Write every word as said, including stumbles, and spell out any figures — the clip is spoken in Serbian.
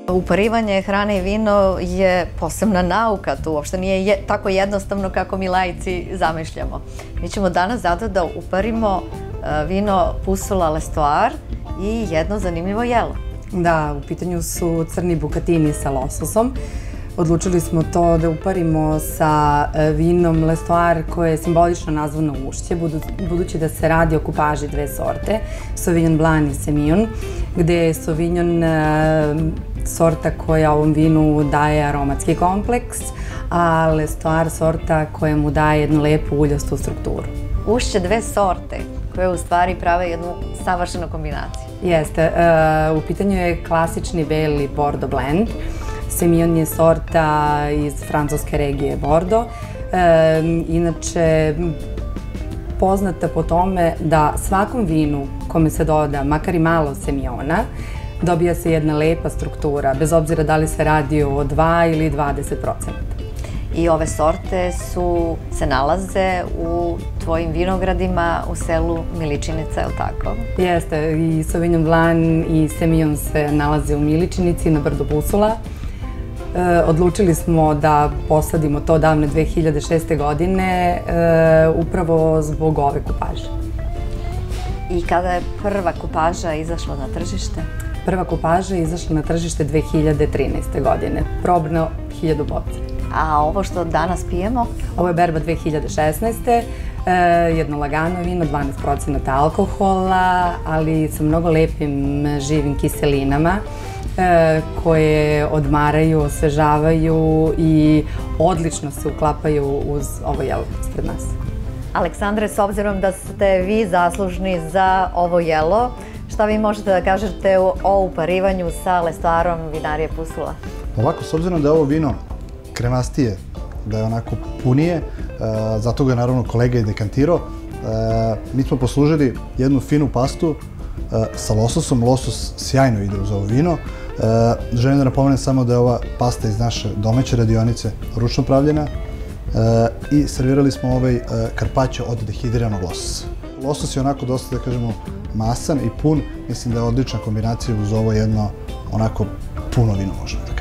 Uparivanje hrane i vino je posebna nauka, to uopšte nije tako jednostavno kako mi laici zamišljamo. Mi ćemo danas zato da uparimo vino Pusula L'Estoile i jedno zanimljivo jelo. Da, u pitanju su crni bukatini sa lososom. Odlučili smo to da uparimo sa vinom L'Estoile koje je simbolično nazvano ušće, budući da se radi o kupaži dve sorte, Sauvignon Blanc i Semillon, gde je Sauvignon sorta koja ovom vinu daje aromatski kompleks, a L'Estoile sorta koja mu daje jednu lepu uljastu strukturu. Ušće dve sorte koje u stvari prave jednu savršenu kombinaciju. Jeste, u pitanju je klasični beli Bordeaux blend. Semillon je sorta iz francuske regije Bordeaux. Inače, poznata po tome da svakom vinu kome se doda makar i malo Semillona, dobija se jedna lepa struktura, bez obzira da li se radi o dva ili dvadeset procenata. I ove sorte se nalaze u tvojim vinogradima u selu Miličinica, je li tako? Jeste, i Sauvignon Blanc i Semillon se nalaze u Miličinici na brdu Pusula. Odlučili smo da posadimo to davne dve hiljade šeste. godine upravo zbog ove kupaže. I kada je prva kupaža izašla na tržište? Prva kupaža je izašla na tržište dve hiljade trinaeste. godine, probno hiljadu boca. A ovo što danas pijemo? Ovo je berba dve hiljade šesnaeste. Jedno lagano vino, dvanaest procenata alkohola, ali sa mnogo lepim živim kiselinama koje odmaraju, osvežavaju i odlično se uklapaju uz ovo jelo ispred nas. Aleksandre, s obzirom da ste vi zaslužni za ovo jelo, šta vi možete da kažete o uparivanju sa L'Estoileom vinarije Pusula? Ovako, s obzirom da je ovo vino kremastije, da je onako punije, zato ga je naravno kolega i dekantirao, mi smo poslužili jednu finu pastu sa lososom. Losos sjajno ide uz ovo vino. Želim da napomenem samo da je ova pasta iz naše domaće radionice ručno pravljena i servirali smo ovaj karpaćo od dehidriranog lososa. Losos je onako dosta, da kažemo, masan i pun. Mislim da je odlična kombinacija uz ovo jedno onako puno vino, možemo da kažemo.